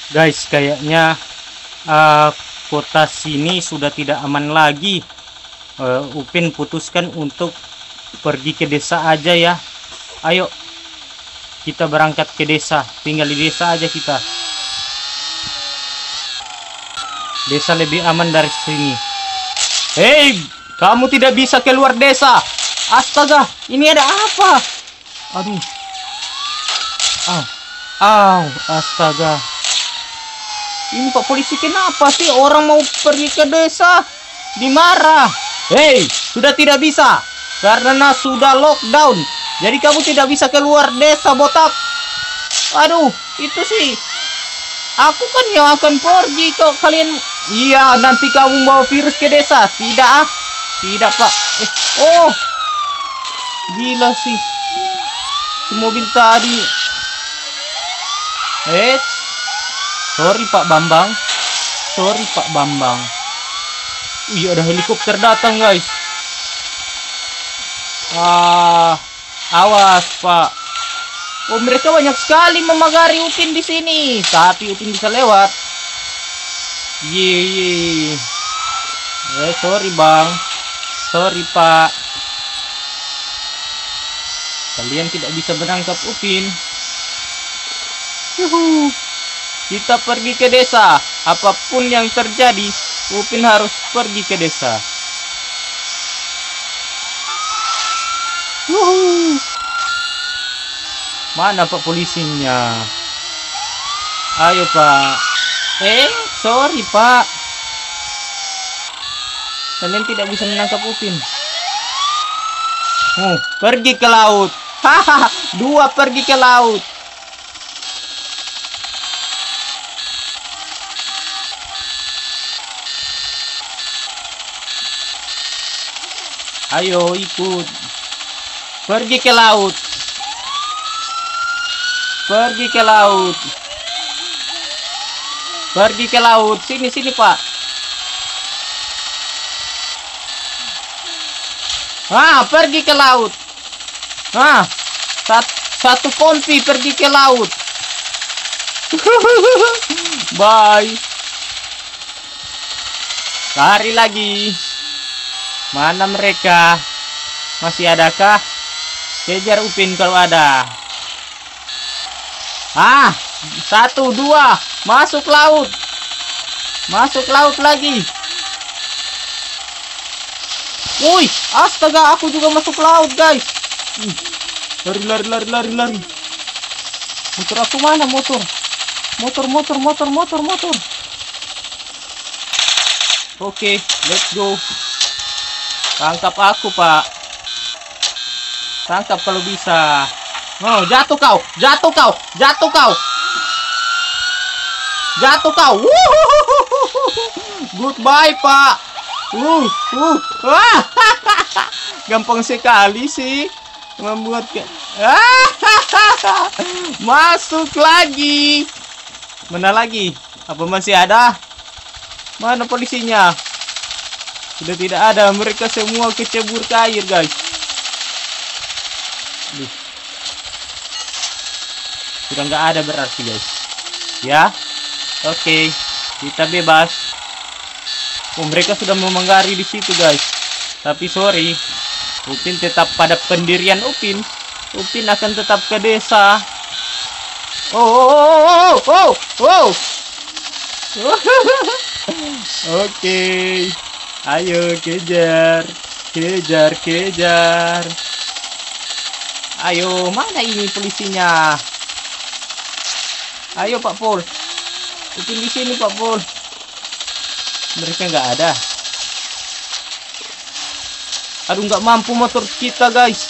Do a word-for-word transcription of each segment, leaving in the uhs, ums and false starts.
Guys, kayaknya uh, kota sini sudah tidak aman lagi. uh, Upin putuskan untuk pergi ke desa aja ya. Ayo kita berangkat ke desa, tinggal di desa aja kita. Desa lebih aman dari sini. Hei, kamu tidak bisa keluar desa. Astaga, ini ada apa? Aduh. Ah, ah, astaga. Ini Pak Polisi, kenapa sih orang mau pergi ke desa dimarah? Hei, sudah tidak bisa karena sudah lockdown. Jadi kamu tidak bisa keluar desa, botak. Aduh, itu sih. Aku kan yang akan pergi kok kalian. Iya, nanti kamu bawa virus ke desa. Tidak ah. Tidak, Pak. Eh, oh. Gila sih. Si mobil tadi. Eh. Sorry Pak Bambang. Sorry Pak Bambang. Iya, ada helikopter datang, guys. Ah, awas, Pak. Oh, mereka banyak sekali memagari Upin di sini. Tapi Upin bisa lewat. Ye, ye. Eh, sorry, Bang. Sorry, Pak. Kalian tidak bisa menangkap Upin. Yuhu. Kita pergi ke desa. Apapun yang terjadi, Upin harus pergi ke desa. Yuhu. Mana Pak polisinya? Ayo, Pak. Eh, sorry, Pak. Kalian tidak bisa menangkap Upin. Oh, pergi ke laut. Hahaha, dua pergi ke laut. Ayo ikut. Pergi ke laut. Pergi ke laut. Pergi ke laut. Sini sini, Pak. Ah, pergi ke laut. Ah, sat, satu kompi pergi ke laut. Bye. Lari lagi. Mana mereka? Masih adakah? Kejar Upin kalau ada. Ah, satu, dua, masuk laut. Masuk laut lagi. Woi, astaga, aku juga masuk laut, guys. Lari, lari, lari, lari, lari. Motor aku mana, motor? Motor, motor, motor, motor, motor. Oke, let's go. Tangkap aku, Pak. Tangkap kalau bisa. Oh, jatuh kau, jatuh kau, jatuh kau. Jatuh kau. Goodbye, Pak. Uh, uh. Gampang sekali sih membuat ke... Masuk lagi. Mana lagi? Apa masih ada? Mana polisinya? Sudah tidak ada, mereka semua kecebur ke air, guys. Duh. Sudah nggak ada berarti, guys. Ya, oke, okay. Kita bebas. Oh, mereka sudah memanggari di situ, guys. Tapi sorry, Upin tetap pada pendirian Upin. Upin akan tetap ke desa. Oh, oh, oh, oh, oh, oh. Oke. Okay. Ayo kejar, kejar, kejar. Ayo, mana ini polisinya? Ayo Pak Pol. Upin di sini Pak Pol. Mereka nggak ada. Aduh, nggak mampu motor kita, guys.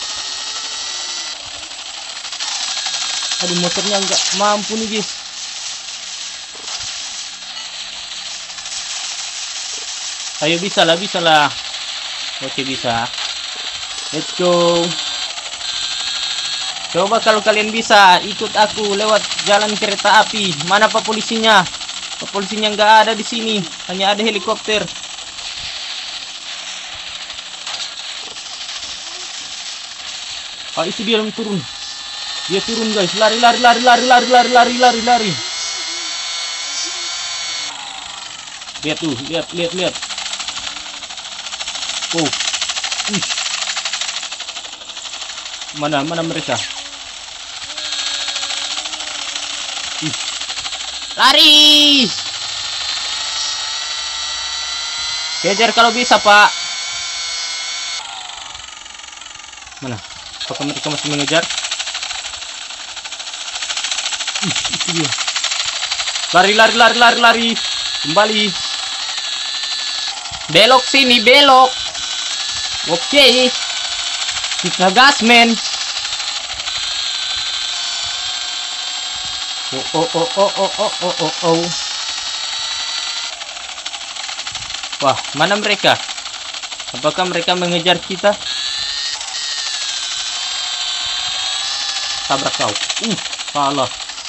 Aduh, motornya nggak mampu nih, guys. Ayo, bisa lah, bisa lah. Oke, bisa. Let's go. Coba kalau kalian bisa ikut aku lewat jalan kereta api. Mana Pak polisinya? Pak polisinya nggak ada di sini. Hanya ada helikopter. Ah, itu dia yang turun. Dia turun, guys. Lari, lari, lari, lari, lari, lari, lari, lari, lari. Lihat tuh, lihat, lihat, lihat. Oh, Ih. Mana, mana mereka? Ih. Lari! Kejar kalau bisa, Pak. Mana? Apakah mereka masih mengejar? Ih, itu dia. Lari, lari, lari, lari, lari. Kembali. Belok sini, belok. Oke. Kita gas, men. Oh, oh, oh, oh, oh, oh, oh, oh, oh. Wah, mana mereka? Apakah mereka mengejar kita? Tabrak kau. Uh, salah.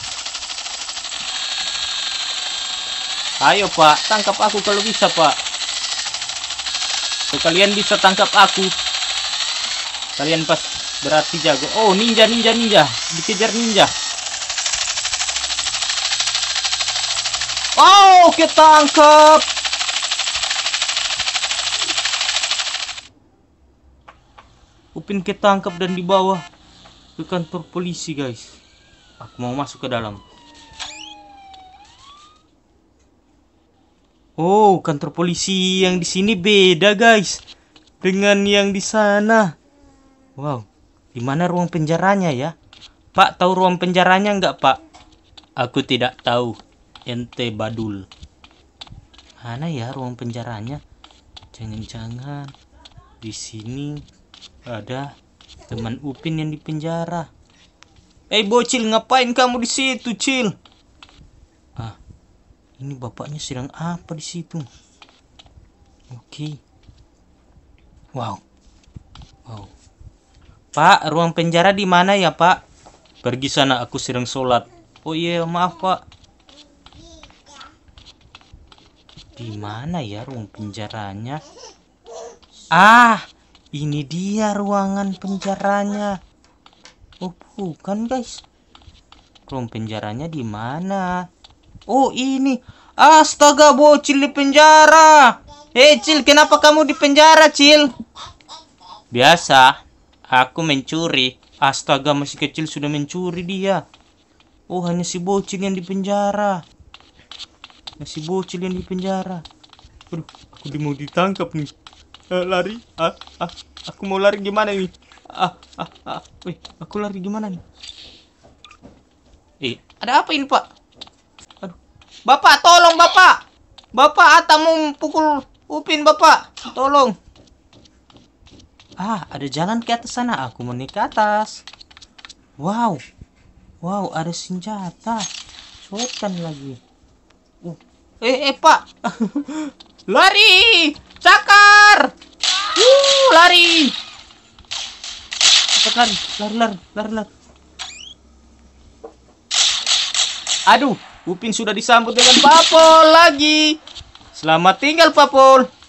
Ayo, Pak, tangkap aku kalau bisa, Pak. Kalau kalian bisa tangkap aku, kalian pas berarti jago. Oh, ninja, ninja, ninja. Dikejar ninja. Oh, ketangkap. Upin ketangkap dan dibawa ke kantor polisi, guys. Aku mau masuk ke dalam. Oh, kantor polisi yang di sini beda, guys, dengan yang di sana. Wow, di mana ruang penjaranya ya? Pak, tahu ruang penjaranya nggak, Pak? Aku tidak tahu. Ente badul. Mana ya ruang penjaranya? Jangan-jangan di sini ada teman Upin yang di penjara. Eh, hey, bocil, ngapain kamu di situ, Cil? Ah, ini bapaknya sedang apa di situ? Oke. Wow. Wow. Pak, ruang penjara di mana ya, Pak? Pergi sana, aku sedang sholat. Oh iya, maaf, Pak. Di mana ya ruang penjaranya? Ah, ini dia ruangan penjaranya. Oh, bukan, guys. Ruang penjaranya di mana? Oh, ini. Astaga, bocil di penjara. Hei, Cil, kenapa kamu di penjara, Cil? Biasa, aku mencuri. Astaga, masih kecil sudah mencuri dia. Oh, hanya si bocil yang di penjara. Si bocil yang di penjara. Aduh, aku mau ditangkap nih. Uh, lari. Ah, ah, aku mau lari gimana nih? Ah, ah, ah. Wih, aku lari gimana nih? Eh, ada apa ini, Pak? Aduh. Bapak, tolong, Bapak. Bapak, Atta mau pukul Upin, Bapak. Tolong. Ah, ada jalan ke atas sana. Aku mau naik ke atas. Wow. Wow, ada senjata. Shotgun lagi. Uh. Eh, eh, Pak. Lari. Cakar. Uh, lari. Cepat lari. Lari, lari, lari, lari. Aduh, Upin sudah disambut dengan Papol lagi. Selamat tinggal, Papol.